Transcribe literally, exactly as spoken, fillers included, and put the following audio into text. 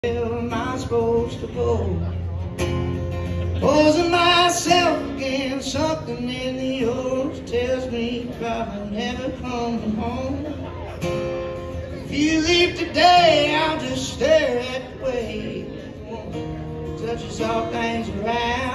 Where am I supposed to go? Posing myself against something in the ocean tells me you're probably never coming home. If you leave today, I'll just stare at the way touches all things around.